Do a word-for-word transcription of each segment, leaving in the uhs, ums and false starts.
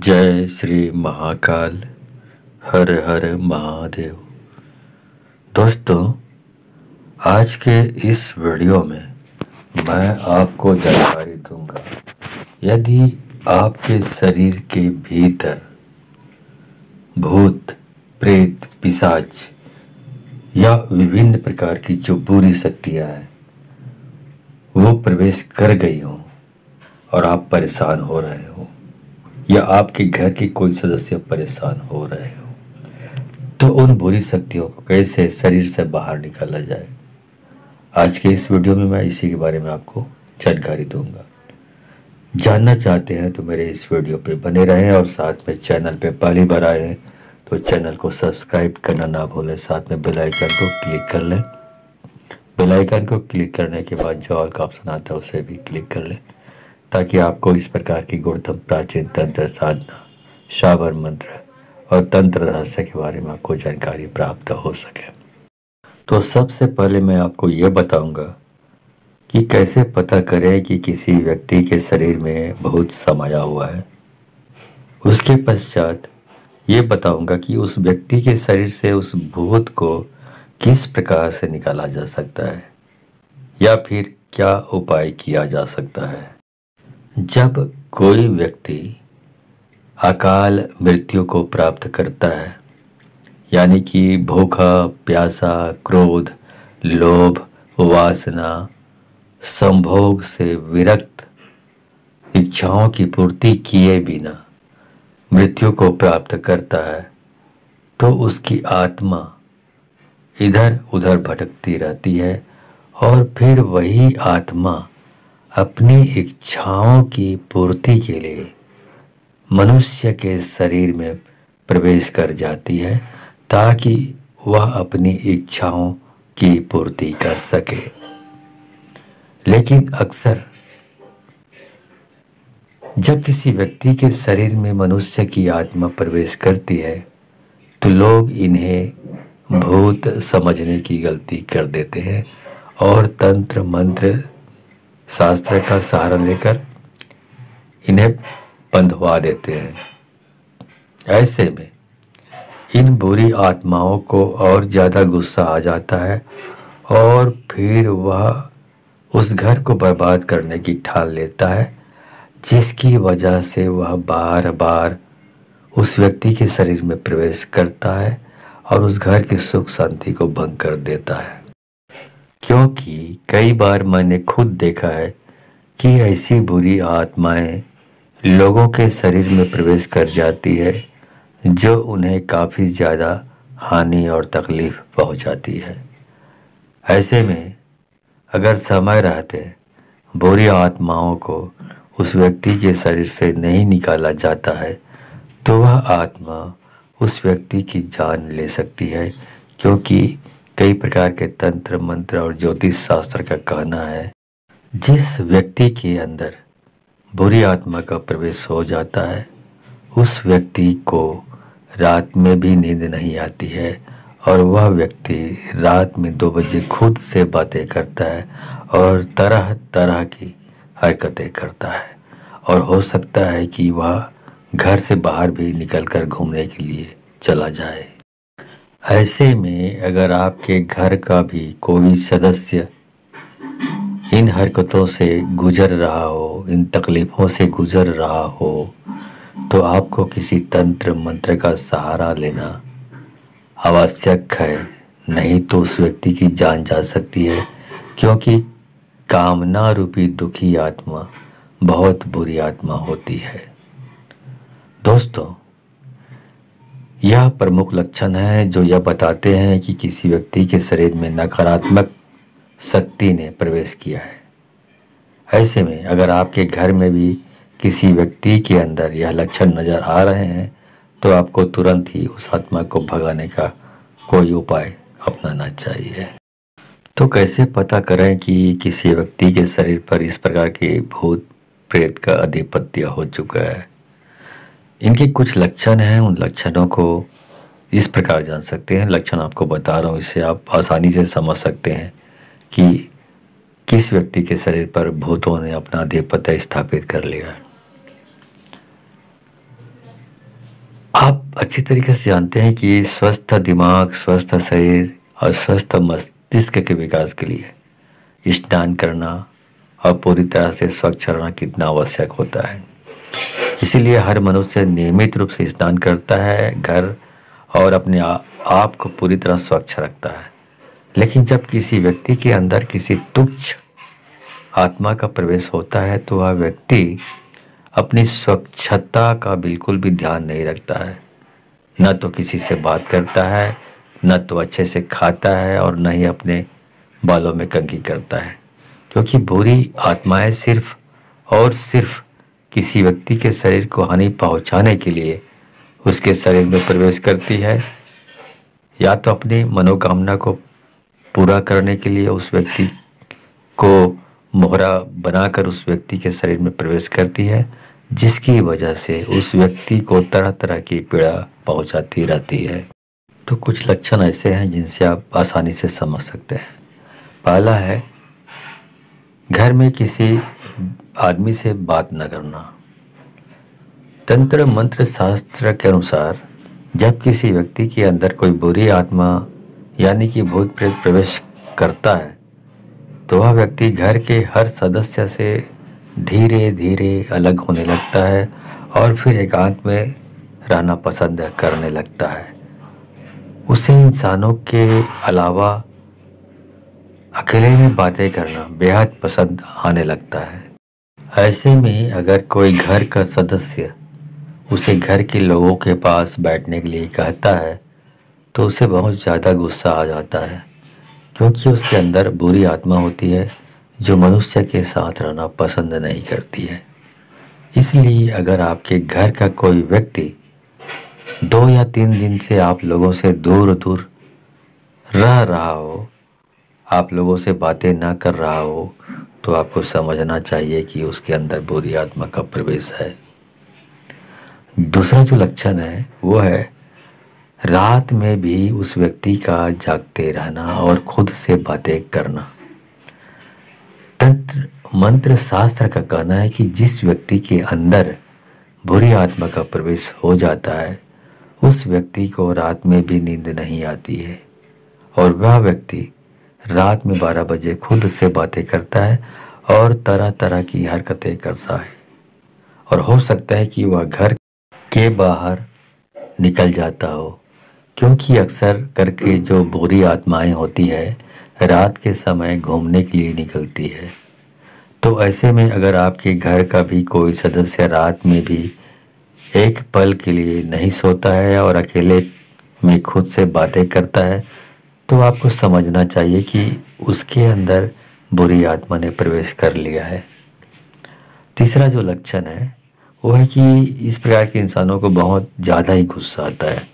जय श्री महाकाल। हर हर महादेव। दोस्तों, आज के इस वीडियो में मैं आपको जानकारी दूंगा, यदि आपके शरीर के भीतर भूत, प्रेत, पिशाच या विभिन्न प्रकार की जो बुरी शक्तियाँ हैं वो प्रवेश कर गई हों और आप परेशान हो रहे हो, या आपके घर के कोई सदस्य परेशान हो रहे हो, तो उन बुरी शक्तियों को कैसे शरीर से बाहर निकाला जाए, आज के इस वीडियो में मैं इसी के बारे में आपको जानकारी दूंगा। जानना चाहते हैं तो मेरे इस वीडियो पे बने रहें और साथ में चैनल पे पहली बार आए हैं तो चैनल को सब्सक्राइब करना ना भूलें, साथ में बेल आइकन को क्लिक कर लें। बेल आइकन को क्लिक करने के बाद जो ऑल का ऑप्शन आता है उसे भी क्लिक कर लें, ताकि आपको इस प्रकार की गुणतम प्राचीन तंत्र साधना, शाबर मंत्र और तंत्र रहस्य के बारे में आपको जानकारी प्राप्त हो सके। तो सबसे पहले मैं आपको ये बताऊंगा कि कैसे पता करें कि किसी व्यक्ति के शरीर में भूत समाया हुआ है। उसके पश्चात ये बताऊंगा कि उस व्यक्ति के शरीर से उस भूत को किस प्रकार से निकाला जा सकता है या फिर क्या उपाय किया जा सकता है। जब कोई व्यक्ति अकाल मृत्यु को प्राप्त करता है, यानी कि भूखा, प्यासा, क्रोध, लोभ, वासना, संभोग से विरक्त, इच्छाओं की पूर्ति किए बिना मृत्यु को प्राप्त करता है, तो उसकी आत्मा इधर उधर भटकती रहती है और फिर वही आत्मा अपनी इच्छाओं की पूर्ति के लिए मनुष्य के शरीर में प्रवेश कर जाती है, ताकि वह अपनी इच्छाओं की पूर्ति कर सके। लेकिन अक्सर जब किसी व्यक्ति के शरीर में मनुष्य की आत्मा प्रवेश करती है तो लोग इन्हें भूत समझने की गलती कर देते हैं और तंत्र मंत्र शास्त्र का सहारा लेकर इन्हें बंधवा देते हैं। ऐसे में इन बुरी आत्माओं को और ज़्यादा गुस्सा आ जाता है और फिर वह उस घर को बर्बाद करने की ठान लेता है, जिसकी वजह से वह बार बार उस व्यक्ति के शरीर में प्रवेश करता है और उस घर की सुख शांति को भंग कर देता है। क्योंकि कई बार मैंने खुद देखा है कि ऐसी बुरी आत्माएं लोगों के शरीर में प्रवेश कर जाती है, जो उन्हें काफ़ी ज़्यादा हानि और तकलीफ पहुंचाती है। ऐसे में अगर समय रहते बुरी आत्माओं को उस व्यक्ति के शरीर से नहीं निकाला जाता है तो वह आत्मा उस व्यक्ति की जान ले सकती है, क्योंकि कई प्रकार के तंत्र मंत्र और ज्योतिष शास्त्र का कहना है, जिस व्यक्ति के अंदर बुरी आत्मा का प्रवेश हो जाता है उस व्यक्ति को रात में भी नींद नहीं आती है और वह व्यक्ति रात में दो बजे खुद से बातें करता है और तरह तरह की हरकतें करता है, और हो सकता है कि वह घर से बाहर भी निकलकर घूमने के लिए चला जाए। ऐसे में अगर आपके घर का भी कोई सदस्य इन हरकतों से गुजर रहा हो, इन तकलीफ़ों से गुजर रहा हो, तो आपको किसी तंत्र मंत्र का सहारा लेना आवश्यक है, नहीं तो उस व्यक्ति की जान जा सकती है। क्योंकि कामना रूपी दुखी आत्मा बहुत बुरी आत्मा होती है। दोस्तों, यह प्रमुख लक्षण है जो यह बताते हैं कि किसी व्यक्ति के शरीर में नकारात्मक शक्ति ने प्रवेश किया है। ऐसे में अगर आपके घर में भी किसी व्यक्ति के अंदर यह लक्षण नज़र आ रहे हैं तो आपको तुरंत ही उस आत्मा को भगाने का कोई उपाय अपनाना चाहिए। तो कैसे पता करें कि किसी व्यक्ति के शरीर पर इस प्रकार के भूत प्रेत का आधिपत्य हो चुका है? इनके कुछ लक्षण हैं, उन लक्षणों को इस प्रकार जान सकते हैं। लक्षण आपको बता रहा हूँ, इससे आप आसानी से समझ सकते हैं कि किस व्यक्ति के शरीर पर भूतों ने अपना आधिपत्य स्थापित कर लिया है। आप अच्छी तरीके से जानते हैं कि स्वस्थ दिमाग, स्वस्थ शरीर और स्वस्थ मस्तिष्क के विकास के लिए स्नान करना और पूरी तरह से स्वच्छ रहना कितना आवश्यक होता है। इसीलिए हर मनुष्य नियमित रूप से स्नान करता है, घर और अपने आप को पूरी तरह स्वच्छ रखता है। लेकिन जब किसी व्यक्ति के अंदर किसी तुच्छ आत्मा का प्रवेश होता है तो वह व्यक्ति अपनी स्वच्छता का बिल्कुल भी ध्यान नहीं रखता है। न तो किसी से बात करता है, न तो अच्छे से खाता है और न ही अपने बालों में कंघी करता है, क्योंकि बुरी आत्माएं सिर्फ और सिर्फ किसी व्यक्ति के शरीर को हानि पहुंचाने के लिए उसके शरीर में प्रवेश करती है, या तो अपनी मनोकामना को पूरा करने के लिए उस व्यक्ति को मोहरा बनाकर उस व्यक्ति के शरीर में प्रवेश करती है, जिसकी वजह से उस व्यक्ति को तरह तरह की पीड़ा पहुंचाती रहती है। तो कुछ लक्षण ऐसे हैं जिनसे आप आसानी से समझ सकते हैं। पहला है, घर में किसी आदमी से बात न करना। तंत्र मंत्र शास्त्र के अनुसार जब किसी व्यक्ति के अंदर कोई बुरी आत्मा यानी कि भूत प्रेत प्रवेश करता है तो वह व्यक्ति घर के हर सदस्य से धीरे धीरे अलग होने लगता है और फिर एकांत में रहना पसंद करने लगता है। उसे इंसानों के अलावा अकेले में बातें करना बेहद पसंद आने लगता है। ऐसे में अगर कोई घर का सदस्य उसे घर के लोगों के पास बैठने के लिए कहता है तो उसे बहुत ज़्यादा गुस्सा आ जाता है, क्योंकि उसके अंदर बुरी आत्मा होती है जो मनुष्य के साथ रहना पसंद नहीं करती है। इसलिए अगर आपके घर का कोई व्यक्ति दो या तीन दिन से आप लोगों से दूर दूर रह रहा हो, आप लोगों से बातें ना कर रहा हो, तो आपको समझना चाहिए कि उसके अंदर बुरी आत्मा का प्रवेश है। दूसरा जो लक्षण है वो है रात में भी उस व्यक्ति का जागते रहना और खुद से बातें करना। तंत्र मंत्र शास्त्र का कहना है कि जिस व्यक्ति के अंदर बुरी आत्मा का प्रवेश हो जाता है उस व्यक्ति को रात में भी नींद नहीं आती है और वह व्यक्ति रात में बारह बजे खुद से बातें करता है और तरह तरह की हरकतें करता है, और हो सकता है कि वह घर के बाहर निकल जाता हो, क्योंकि अक्सर करके जो बुरी आत्माएं होती है रात के समय घूमने के लिए निकलती है। तो ऐसे में अगर आपके घर का भी कोई सदस्य रात में भी एक पल के लिए नहीं सोता है और अकेले में खुद से बातें करता है तो आपको समझना चाहिए कि उसके अंदर बुरी आत्मा ने प्रवेश कर लिया है। तीसरा जो लक्षण है वो है कि इस प्रकार के इंसानों को बहुत ज़्यादा ही गुस्सा आता है।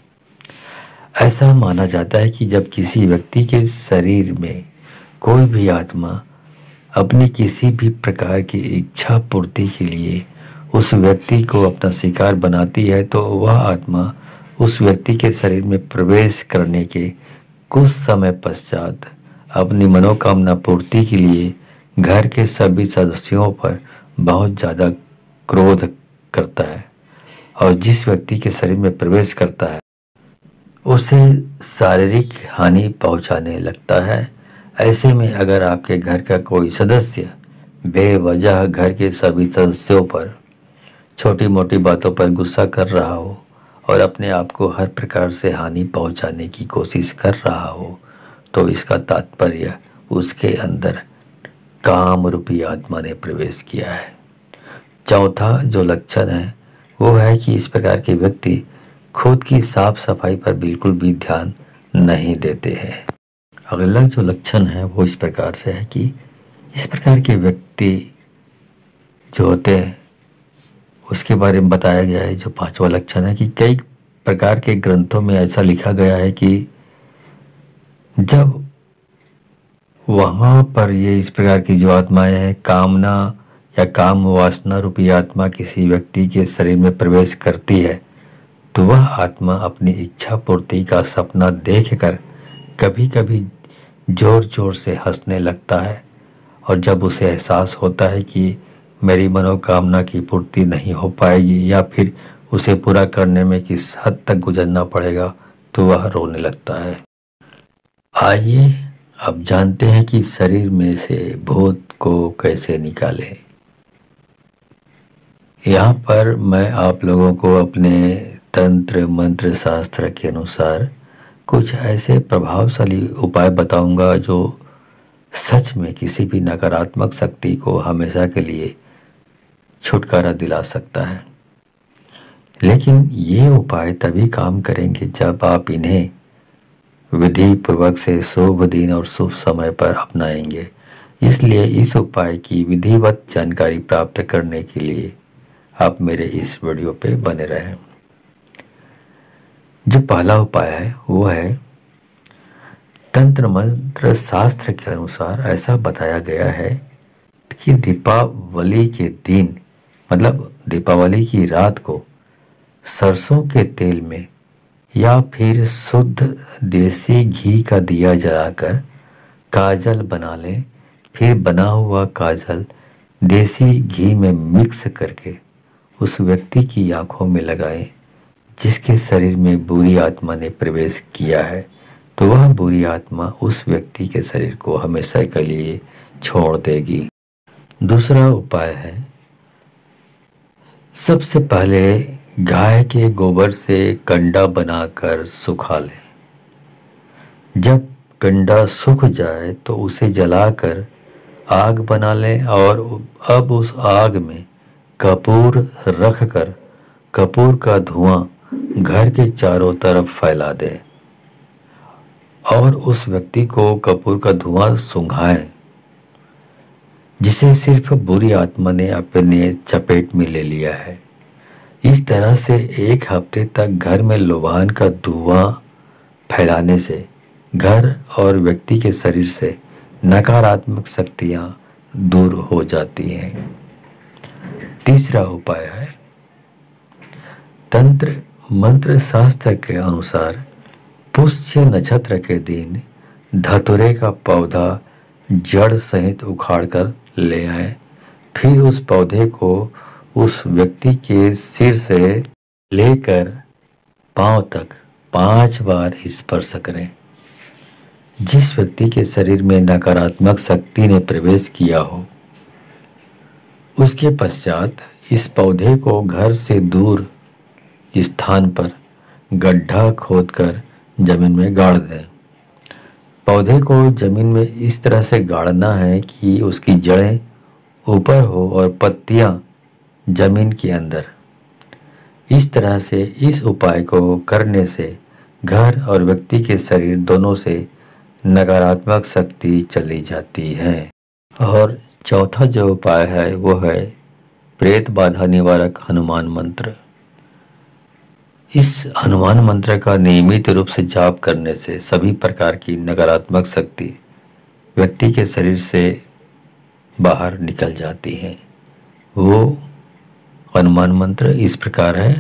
ऐसा माना जाता है कि जब किसी व्यक्ति के शरीर में कोई भी आत्मा अपनी किसी भी प्रकार की इच्छा पूर्ति के लिए उस व्यक्ति को अपना शिकार बनाती है तो वह आत्मा उस व्यक्ति के शरीर में प्रवेश करने के कुछ समय पश्चात अपनी मनोकामना पूर्ति के लिए घर के सभी सदस्यों पर बहुत ज़्यादा क्रोध करता है और जिस व्यक्ति के शरीर में प्रवेश करता है उसे शारीरिक हानि पहुंचाने लगता है। ऐसे में अगर आपके घर का कोई सदस्य बेवजह घर के सभी सदस्यों पर छोटी मोटी बातों पर गुस्सा कर रहा हो और अपने आप को हर प्रकार से हानि पहुंचाने की कोशिश कर रहा हो तो इसका तात्पर्य उसके अंदर काम रूपी आत्मा ने प्रवेश किया है। चौथा जो लक्षण है वो है कि इस प्रकार के व्यक्ति खुद की साफ सफाई पर बिल्कुल भी ध्यान नहीं देते हैं। अगला जो लक्षण है वो इस प्रकार से है कि इस प्रकार के व्यक्ति जो होते हैं उसके बारे में बताया गया है। जो पांचवा लक्षण है कि कई प्रकार के ग्रंथों में ऐसा लिखा गया है कि जब वहाँ पर ये इस प्रकार की जो आत्माएं हैं, कामना या काम वासना रूपी आत्मा किसी व्यक्ति के शरीर में प्रवेश करती है तो वह आत्मा अपनी इच्छा पूर्ति का सपना देखकर कभी कभी जोर जोर से हंसने लगता है, और जब उसे एहसास होता है कि मेरी मनोकामना की पूर्ति नहीं हो पाएगी या फिर उसे पूरा करने में किस हद तक गुजरना पड़ेगा तो वह रोने लगता है। आइए अब जानते हैं कि शरीर में से भूत को कैसे निकालें। यहाँ पर मैं आप लोगों को अपने तंत्र मंत्र शास्त्र के अनुसार कुछ ऐसे प्रभावशाली उपाय बताऊंगा जो सच में किसी भी नकारात्मक शक्ति को हमेशा के लिए छुटकारा दिला सकता है। लेकिन ये उपाय तभी काम करेंगे जब आप इन्हें विधि पूर्वक से शुभ दिन और शुभ समय पर अपनाएंगे। इसलिए इस उपाय की विधिवत जानकारी प्राप्त करने के लिए आप मेरे इस वीडियो पे बने रहें। जो पहला उपाय है वो है, तंत्र मंत्र शास्त्र के अनुसार ऐसा बताया गया है कि दीपावली के दिन मतलब दीपावली की रात को सरसों के तेल में या फिर शुद्ध देसी घी का दिया जलाकर काजल बना लें। फिर बना हुआ काजल देसी घी में मिक्स करके उस व्यक्ति की आंखों में लगाएं जिसके शरीर में बुरी आत्मा ने प्रवेश किया है, तो वह बुरी आत्मा उस व्यक्ति के शरीर को हमेशा के लिए छोड़ देगी। दूसरा उपाय है, सबसे पहले गाय के गोबर से कंडा बनाकर सुखा लें। जब कंडा सूख जाए तो उसे जलाकर आग बना लें और अब उस आग में कपूर रखकर कपूर का धुआं घर के चारों तरफ फैला दें और उस व्यक्ति को कपूर का धुआं सूंघाएं जिसे सिर्फ बुरी आत्मा ने अपने चपेट में ले लिया है। इस तरह से एक हफ्ते तक घर में लोबान का धुआं फैलाने से घर और व्यक्ति के शरीर से नकारात्मक शक्तियां दूर हो जाती हैं। तीसरा उपाय है, तंत्र मंत्र शास्त्र के अनुसार पुष्य नक्षत्र के दिन धतूरे का पौधा जड़ सहित उखाड़कर ले आए। फिर उस पौधे को उस व्यक्ति के सिर से लेकर पांव तक पांच बार स्पर्श करें। जिस व्यक्ति के शरीर में नकारात्मक शक्ति ने प्रवेश किया हो उसके पश्चात इस पौधे को घर से दूर स्थान पर गड्ढा खोदकर जमीन में गाड़ दें। पौधे को जमीन में इस तरह से गाड़ना है कि उसकी जड़ें ऊपर हो और पत्तियां जमीन के अंदर। इस तरह से इस उपाय को करने से घर और व्यक्ति के शरीर दोनों से नकारात्मक शक्ति चली जाती है। और चौथा जो उपाय है वो है प्रेत बाधा निवारक हनुमान मंत्र। इस हनुमान मंत्र का नियमित रूप से जाप करने से सभी प्रकार की नकारात्मक शक्ति व्यक्ति के शरीर से बाहर निकल जाती है। वो हनुमान मंत्र इस प्रकार है,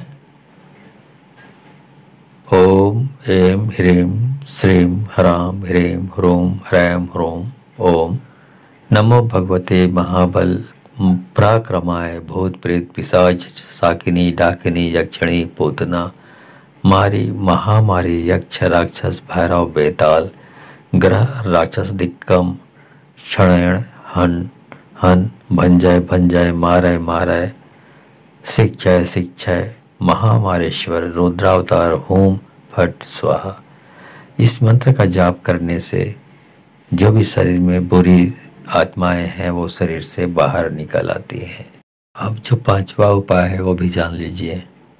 ओम ऐं ह्रीं श्रीं ह्रां ह्रीं ह्रूं ह्रैं ह्रौं ओम नमो भगवते महाबल पराक्रमाय भूत प्रेत पिशाच शाकिनी डाकिनी यक्षिणी पूतना मारी महामारी यक्ष राक्षस भैरव बेताल ग्रह राक्षस दिक्कम क्षणयण हन हन भंजय भंजय मारय मारय शिक्षय शिक्षय महामारेश्वर रुद्रावतार होम फट स्वाहा। इस मंत्र का जाप करने से जो भी शरीर में बुरी आत्माएं हैं वो शरीर से बाहर निकल आती हैं। अब जो पांचवा उपाय है वो भी जान लीजिए।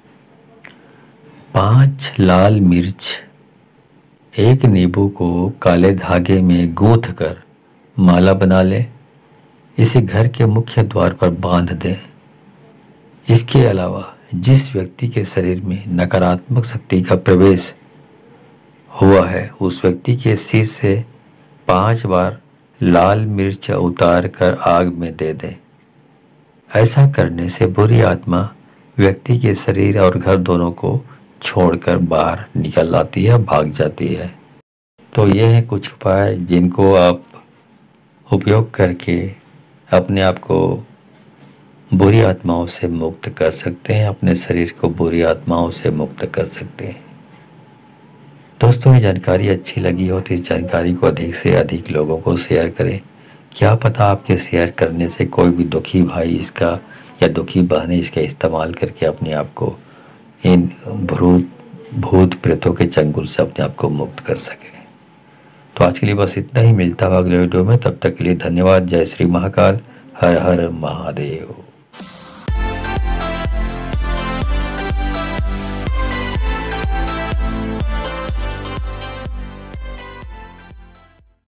पांच लाल मिर्च एक नींबू को काले धागे में गूंथ कर माला बना ले। इसे घर के मुख्य द्वार पर बांध दें। इसके अलावा जिस व्यक्ति के शरीर में नकारात्मक शक्ति का प्रवेश हुआ है उस व्यक्ति के सिर से पांच बार लाल मिर्च उतार कर आग में दे दें। ऐसा करने से बुरी आत्मा व्यक्ति के शरीर और घर दोनों को छोड़कर बाहर निकल आती है, भाग जाती है। तो ये है कुछ उपाय जिनको आप उपयोग करके अपने आप को बुरी आत्माओं से मुक्त कर सकते हैं, अपने शरीर को बुरी आत्माओं से मुक्त कर सकते हैं। दोस्तों, ये जानकारी अच्छी लगी हो तो इस जानकारी को अधिक से अधिक लोगों को शेयर करें। क्या पता आपके शेयर करने से कोई भी दुखी भाई इसका या दुखी बहनें इसका इस्तेमाल करके अपने आप को इन भूत भूत प्रेतों के चंगुल से अपने आप को मुक्त कर सके। तो आज के लिए बस इतना ही, मिलता हुआ अगले वीडियो में। तब तक के लिए धन्यवाद। जय श्री महाकाल। हर हर महादेव।